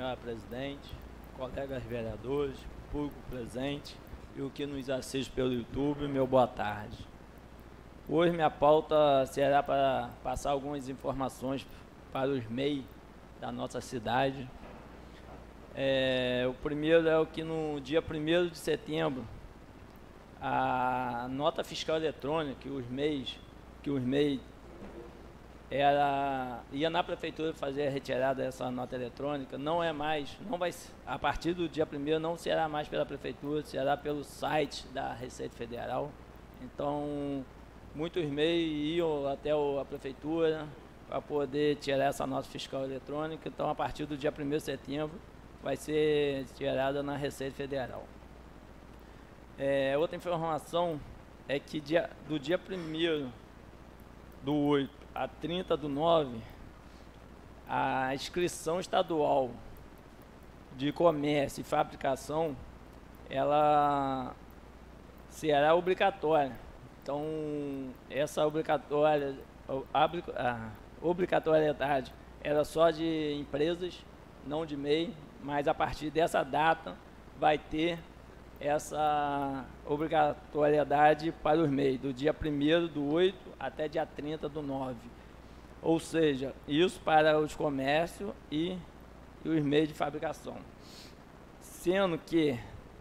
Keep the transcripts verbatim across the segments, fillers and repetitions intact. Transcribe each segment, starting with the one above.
senhora presidente, colegas vereadores, público presente e o que nos assiste pelo YouTube, meu boa tarde. Hoje minha pauta será para passar algumas informações para os M E I da nossa cidade. É, o primeiro é o que no dia primeiro de setembro, a nota fiscal eletrônica que os M E Is, que os M E I era, ia na prefeitura fazer a retirada dessa nota eletrônica, não é mais, não vai, a partir do dia primeiro não será mais pela prefeitura, será pelo site da Receita Federal. Então, muitos M E I iam até a prefeitura para poder tirar essa nota fiscal eletrônica. Então, a partir do dia primeiro de setembro, vai ser tirada na Receita Federal. É, outra informação é que dia, do dia primeiro do oito a trinta do nove, a inscrição estadual de comércio e fabricação, ela será obrigatória. Então, essa obrigatória, a obrigatoriedade era só de empresas, não de M E I, mas a partir dessa data vai ter essa obrigatoriedade para os M E I, do dia primeiro do oito até dia trinta do nove. Ou seja, isso para os comércios e, e os M E I de fabricação. Sendo que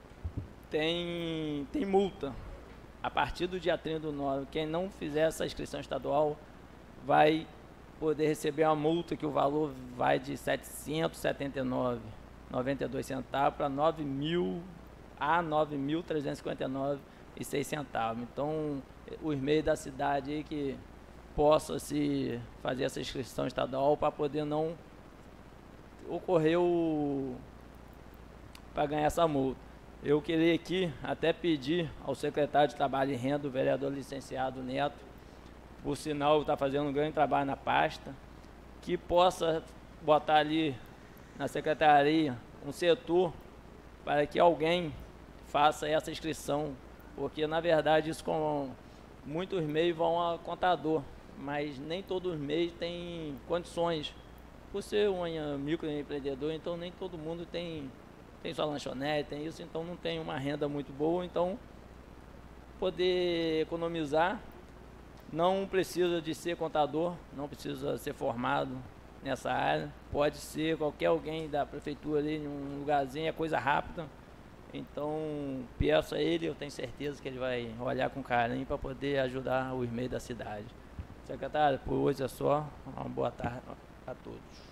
tem, tem multa. A partir do dia trinta do nove, quem não fizer essa inscrição estadual vai poder receber uma multa que o valor vai de setecentos e setenta e nove reais e noventa e dois centavos para nove mil a nove mil trezentos e cinquenta e nove reais e seis centavos. Então, os M E I da cidade aí que possa se fazer essa inscrição estadual para poder não ocorrer o para ganhar essa multa. Eu queria aqui até pedir ao secretário de Trabalho e Renda, o vereador licenciado Neto, por sinal está fazendo um grande trabalho na pasta, que possa botar ali na secretaria um setor para que alguém faça essa inscrição, porque na verdade isso com muitos M E I vão a contador, mas nem todos os M E I têm condições, por ser um microempreendedor, então nem todo mundo tem, tem sua lanchonete, tem isso, então não tem uma renda muito boa. Então, poder economizar, não precisa de ser contador, não precisa ser formado nessa área, pode ser qualquer alguém da prefeitura ali, em um lugarzinho, é coisa rápida. Então, peço a ele, eu tenho certeza que ele vai olhar com carinho para poder ajudar os M E I da cidade. Secretário, por hoje é só. Uma boa tarde a todos.